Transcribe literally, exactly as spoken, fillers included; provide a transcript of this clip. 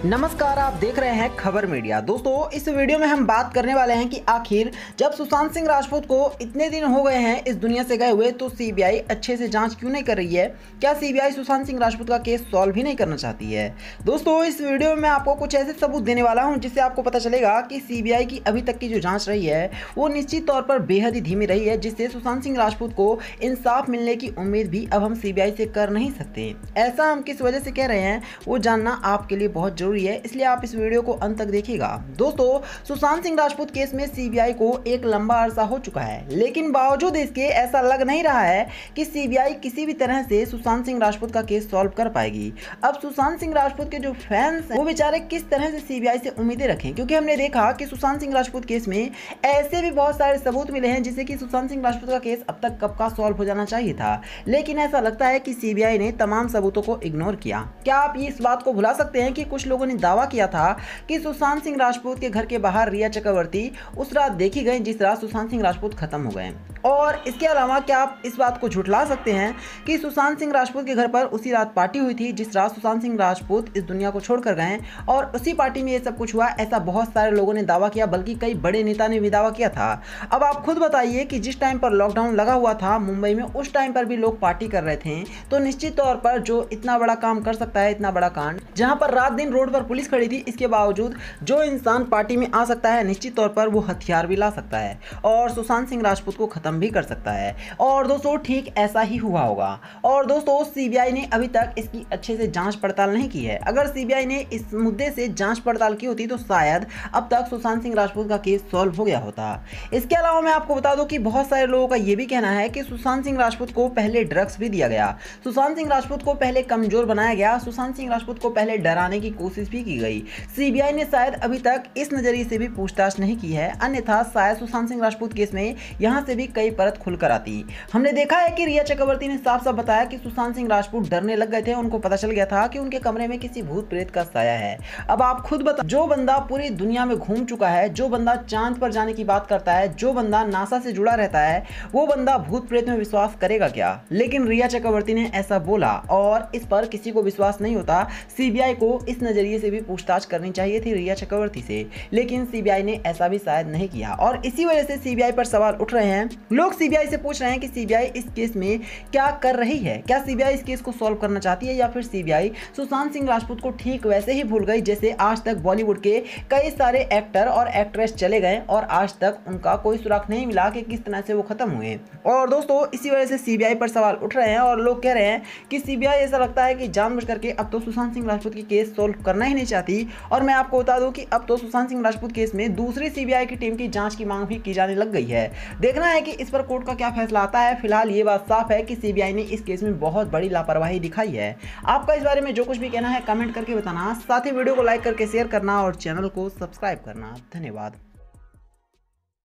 नमस्कार, आप देख रहे हैं खबर मीडिया। दोस्तों, इस वीडियो में हम बात करने वाले हैं कि आखिर जब सुशांत सिंह राजपूत को इतने दिन हो गए हैं इस दुनिया से गए हुए, तो सीबीआई अच्छे से जांच क्यों नहीं कर रही है। क्या सीबीआई सुशांत सिंह राजपूत का केस सॉल्व ही नहीं करना चाहती है। दोस्तों, इस वीडियो में मैं आपको कुछ ऐसे सबूत देने वाला हूं जिससे आपको पता चलेगा कि सीबीआई की अभी तक की जो जाँच रही है वो निश्चित तौर पर बेहद ही धीमी रही है, जिससे सुशांत सिंह राजपूत को इंसाफ मिलने की उम्मीद भी अब हम सीबीआई से कर नहीं सकते। ऐसा हम किस वजह से कह रहे हैं वो जानना आपके लिए बहुत जरूरी है, इसलिए आप इस वीडियो को अंत तक देखिएगा। दोस्तों, सुशांत सिंह राजपूत केस में सीबीआई को एक लंबा अरसा हो चुका है, लेकिन बावजूद इसके ऐसा लग नहीं रहा है कि सीबीआई किसी भी तरह से सुशांत सिंह राजपूत का केस सॉल्व कर पाएगी। अब सुशांत सिंह राजपूत के जो फैंस हैं वो बेचारे किस तरह से सीबीआई से उम्मीदें रखें, क्योंकि हमने देखा कि सुशांत सिंह राजपूत केस में ऐसे भी बहुत सारे सबूत मिले हैं जिससे कि सुशांत सिंह राजपूत का केस अब तक कब का सॉल्व हो जाना चाहिए था, लेकिन ऐसा लगता है कि सीबीआई ने तमाम सबूतों को इग्नोर किया। क्या आप इस बात को भुला सकते हैं कि कुछ लोगों ने दावा किया था कि सुशांत सिंह राजपूत के घर के बाहर रिया चक्रवर्ती उस रात देखी गई जिस रात सुशांत सिंह राजपूत खत्म हो गए। और इसके अलावा क्या आप इस बात को झुठला सकते हैं कि सुशांत सिंह राजपूत के घर पर उसी रात पार्टी हुई थी जिस रात सुशांत सिंह राजपूत इस दुनिया को छोड़कर गए और उसी पार्टी में ये सब कुछ हुआ। ऐसा बहुत सारे लोगों ने दावा किया, बल्कि कई बड़े नेता ने भी दावा किया था। अब आप खुद बताइए कि जिस टाइम पर लॉकडाउन लगा हुआ था मुंबई में, उस टाइम पर भी लोग पार्टी कर रहे थे, तो निश्चित तौर पर जो इतना बड़ा काम कर सकता है, इतना बड़ा कांड, जहां पर रात दिन रोड पर पुलिस खड़ी थी, इसके बावजूद जो इंसान पार्टी में आ सकता है निश्चित तौर पर वो हथियार भी ला सकता है और सुशांत सिंह राजपूत को खत्म भी कर सकता है। और दोस्तों, ठीक ऐसा ही हुआ होगा। और दोस्तों, सीबीआई ने अभी तक इसकी अच्छे से जांच पड़ताल नहीं की है। अगर सीबीआई ने इस मुद्दे से जांच पड़ताल की होती तो शायद अब तक सुशांत सिंह राजपूत का केस सॉल्व हो गया होता। इसके अलावा मैं आपको बता दूं कि बहुत सारे लोगों का यह भी कहना है कि सुशांत सिंह राजपूत को पहले ड्रग्स भी दिया गया, सुशांत सिंह राजपूत को पहले कमजोर बनाया गया, सुशांत सिंह राजपूत को पहले डराने की कोशिश भी की गई। सीबीआई ने शायद अभी तक इस नजरिए से भी पूछताछ नहीं की है, अन्यथा शायद सुशांत सिंह राजपूत केस में यहां से भी कई परत खुलकर आती। हमने देखा है कि रिया चक्रवर्ती ने साफ साफ बताया कि सुशांत सिंह राजपूत डरने लग गए थे, उनको पता चल गया था कि उनके कमरे में किसी भूत प्रेत का साया है। अब आप खुद बता, जो बंदा पूरी दुनिया में घूम चुका है, जो बंदा चांद पर जाने की बात करता है, जो बंदा नासा से जुड़ा रहता है, वो बंदा भूत प्रेत में विश्वास करेगा क्या। लेकिन रिया चक्रवर्ती ने ऐसा बोला और इस पर किसी को विश्वास नहीं होता। सीबीआई को इस नजरिए से भी पूछताछ करनी चाहिए थी रिया चक्रवर्ती से, लेकिन सीबीआई ने ऐसा भी शायद नहीं किया और इसी वजह से सीबीआई पर सवाल उठ रहे हैं। लोग सीबीआई से पूछ रहे हैं कि सीबीआई इस केस में क्या कर रही है, क्या सीबीआई इस केस को सॉल्व करना चाहती है या फिर सीबीआई सुशांत सिंह राजपूत को ठीक वैसे ही भूल गई जैसे आज तक बॉलीवुड के कई सारे एक्टर और एक्ट्रेस चले गए और आज तक उनका कोई सुराग नहीं मिला कि किस तरह से वो खत्म हुए। और दोस्तों, इसी वजह से सीबीआई पर सवाल उठ रहे हैं और लोग कह रहे हैं कि सीबीआई ऐसा लगता है कि जानबूझ करके अब तो सुशांत सिंह राजपूत की केस सॉल्व करना ही नहीं चाहती। और मैं आपको बता दूं कि अब तो सुशांत सिंह राजपूत केस में दूसरी सीबीआई की टीम की जांच की मांग भी की जाने लग गई है। देखना है कि इस पर कोर्ट का क्या फैसला आता है। फिलहाल ये बात साफ है कि सीबीआई ने इस केस में बहुत बड़ी लापरवाही दिखाई है। आपका इस बारे में जो कुछ भी कहना है कमेंट करके बताना, साथ ही वीडियो को लाइक करके शेयर करना और चैनल को सब्सक्राइब करना। धन्यवाद।